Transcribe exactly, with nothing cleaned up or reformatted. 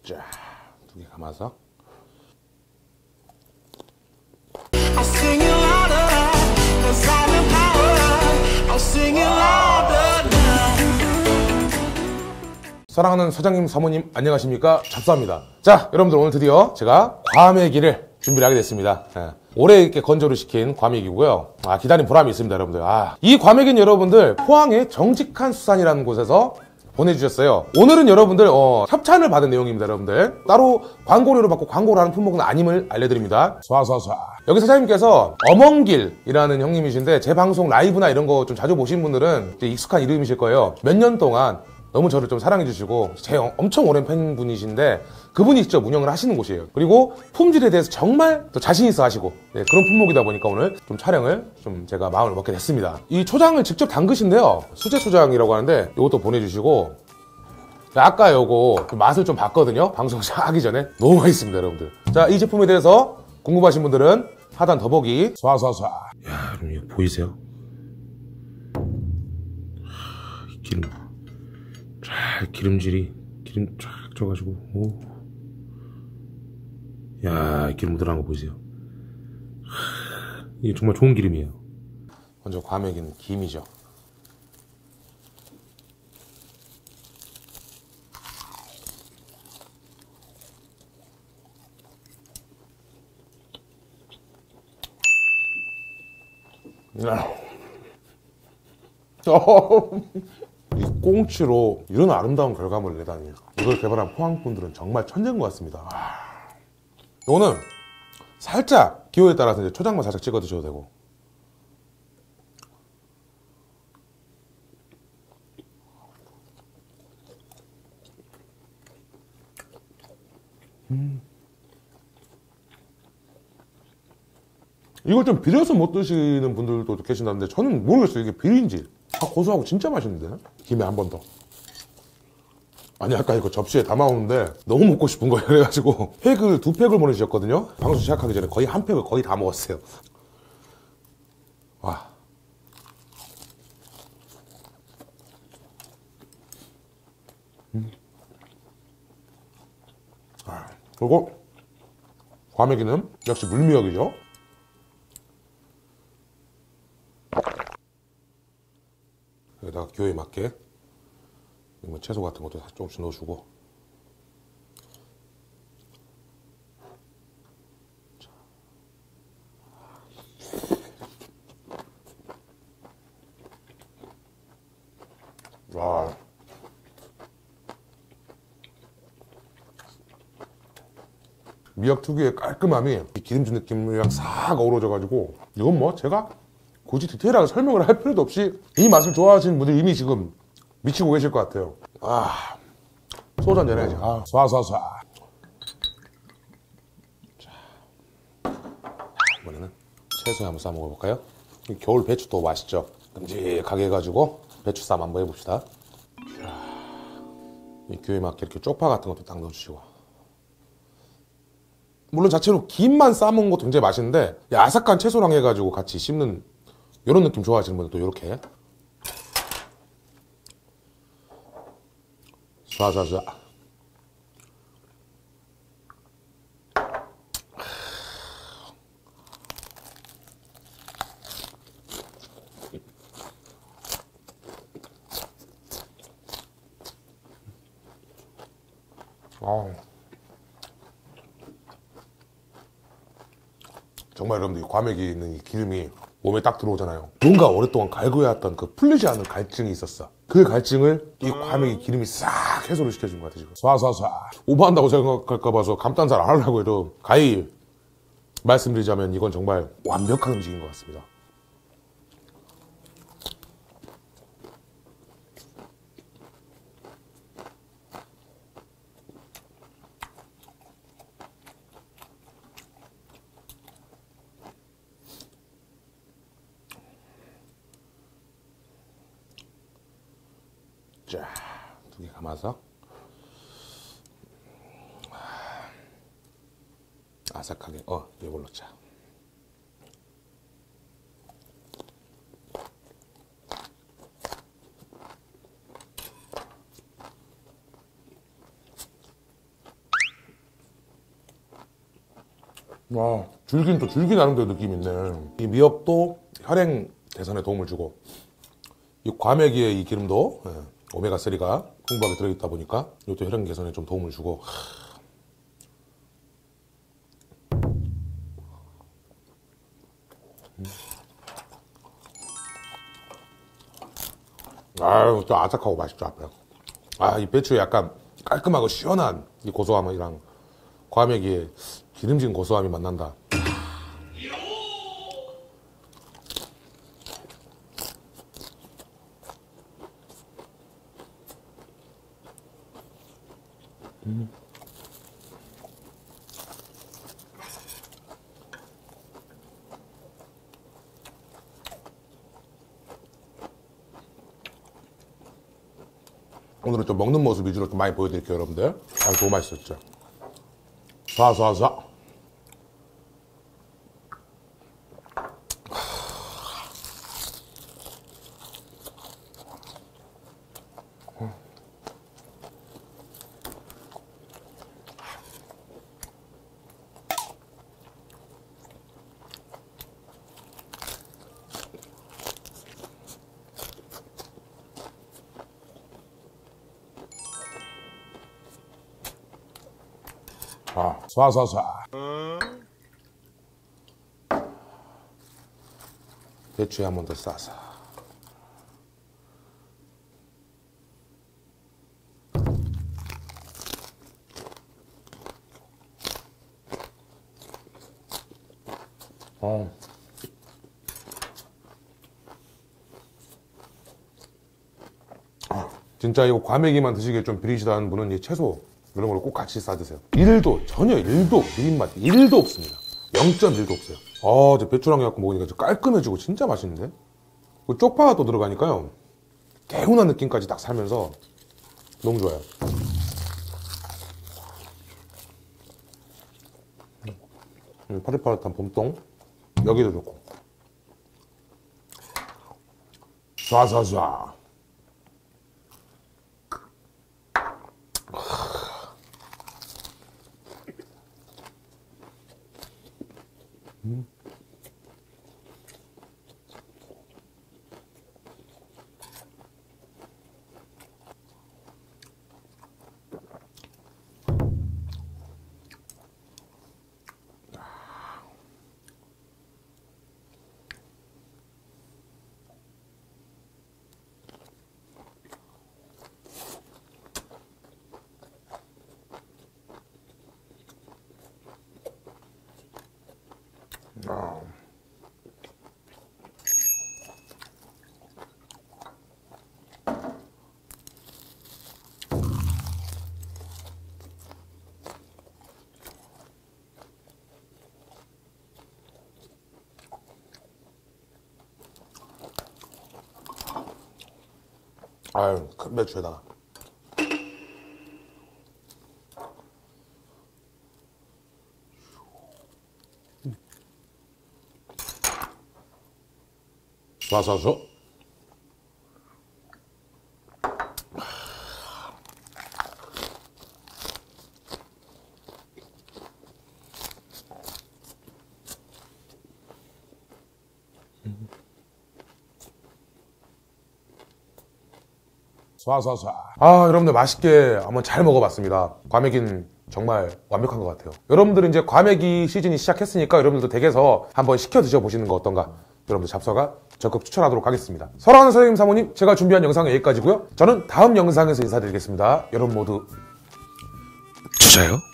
자, 두 개 감아서. 사랑하는 사장님, 사모님 안녕하십니까? 잡사입니다. 자, 여러분들 오늘 드디어 제가 과메기를 준비를 하게 됐습니다. 예. 오래 이렇게 건조를 시킨 과메기고요. 아, 기다린 보람이 있습니다, 여러분들. 아, 이 과메기는 여러분들 포항의 정직한 수산이라는 곳에서 보내주셨어요. 오늘은 여러분들 어, 협찬을 받은 내용입니다, 여러분들. 따로 광고료를 받고 광고를 하는 품목은 아님을 알려드립니다. 쏴쏴쏴. 여기 사장님께서 어멍길이라는 형님이신데 제 방송 라이브나 이런 거 좀 자주 보신 분들은 이제 익숙한 이름이실 거예요. 몇 년 동안 너무 저를 좀 사랑해 주시고 제 엄청 오랜 팬분이신데 그분이 직접 운영을 하시는 곳이에요. 그리고 품질에 대해서 정말 또 자신 있어 하시고 네, 그런 품목이다 보니까 오늘 좀 촬영을 좀 제가 마음을 먹게 됐습니다. 이 초장을 직접 담그신데요. 수제 초장이라고 하는데 이것도 보내주시고 아까 요거 맛을 좀 봤거든요. 방송 하기 전에. 너무 맛있습니다, 여러분들. 자, 이 제품에 대해서 궁금하신 분들은 하단 더보기 쏴쏴쏴. 야, 여러분 이거 보이세요? 이 기름 쫙 기름질이 기름 쫙 쪄가지고 오. 야, 이 기름 묻어나는 거 보이세요? 하, 이게 정말 좋은 기름이에요. 먼저 과메기는 김이죠. 이 꽁치로 이런 아름다운 결과물을 내다니 이걸 개발한 포항분들은 정말 천재인 것 같습니다. 이거는 살짝 기호에 따라서 이제 초장만 살짝 찍어 드셔도 되고. 음. 이걸 좀 비려서 못 드시는 분들도 계신다는데 저는 모르겠어요. 이게 비린지. 아, 고소하고 진짜 맛있는데? 김에 한 번 더. 아니, 아까 이거 접시에 담아오는데 너무 먹고 싶은 거예요. 그래가지고 팩을 두 팩을 보내주셨거든요. 방송 시작하기 전에 거의 한 팩을 거의 다 먹었어요. 와. 음. 아, 그리고 과메기는 역시 물미역이죠. 여기다가 기호에 맞게 뭐 채소 같은 것도 조금씩 넣어주고. 와. 미역 특유의 깔끔함이 이 기름진 느낌이랑 싹 어우러져가지고 이건 뭐 제가 굳이 디테일하게 설명을 할 필요도 없이 이 맛을 좋아하시는 분들이 이미 지금 미치고 계실 것 같아요. 아, 소주 한잔 해야지. 아, 쏴쏴쏴. 자, 이번에는 채소에 한번 싸 먹어볼까요? 겨울 배추도 맛있죠. 끔찍하게 해가지고 배추 쌈 한번 해봅시다. 이 교회 맞게 이렇게 쪽파 같은 것도 딱 넣어주시고. 물론 자체로 김만 싸먹는 것도 굉장히 맛있는데 아삭한 채소랑 해가지고 같이 씹는 이런 느낌 좋아하시는 분들도 이렇게 쏴쏴쏴. 아, 정말 여러분들 이 과메기 있는 이 기름이 몸에 딱 들어오잖아요. 뭔가 오랫동안 갈구해왔던 그 풀리지 않은 갈증이 있었어. 그 갈증을 이 과메기 기름이 싹 해소를 시켜준 것 같아 지금. 쏴쏴쏴. 오버한다고 생각할까 봐서 감탄 잘 안 하려고 해도 가히 말씀드리자면 이건 정말 완벽한 음식인 것 같습니다. 자, 두 개 감아서 아삭하게 어 이걸로 자. 와, 줄긴 또 줄기 나름대로 느낌이 있네. 이 미역도 혈행 개선에 도움을 주고, 이 과메기의 이 기름도 예, 오메가삼가 풍부하게 들어있다 보니까 이것도 혈행 개선에 좀 도움을 주고. 아유, 또 아삭하고 맛있죠, 앞에. 아, 이 배추에 약간 깔끔하고 시원한 이 고소함이랑 과메기의 기름진 고소함이 만난다. 음. 오늘은 좀 먹는 모습 위주로 좀 많이 보여드릴게요, 여러분들. 아, 너무 맛있었죠. 쏴쏴쏴. 아, 쏴쏴쏴. 배추에 한 번 더 싸서. 어. 아, 진짜 이거 과메기만 드시기에 좀 비리시다는 분은 이 채소 이런 걸 꼭 같이 싸드세요. 일도 전혀 일도 비린맛 일도 없습니다. 영 점 일도 없어요. 아, 저 배추랑 해갖고 먹으니까 좀 깔끔해지고 진짜 맛있는데? 그 쪽파가 또 들어가니까요, 개운한 느낌까지 딱 살면서 너무 좋아요. 음, 파릇파릇한 봄동 여기도 좋고. 쏴쏴쏴. 음. 아. 아유, 큰 배추에다가. 쏴쏴쏴. 쏴쏴쏴. 아, 여러분들 맛있게 한번 잘 먹어봤습니다. 과메기는 정말 완벽한 것 같아요. 여러분들은 이제 과메기 시즌이 시작했으니까 여러분들도 댁에서 한번 시켜 드셔보시는 거 어떤가, 여러분들 잡서가 적극 추천하도록 하겠습니다. 사랑하는 선생님 사모님, 제가 준비한 영상은 여기까지고요. 저는 다음 영상에서 인사드리겠습니다. 여러분 모두 주자요.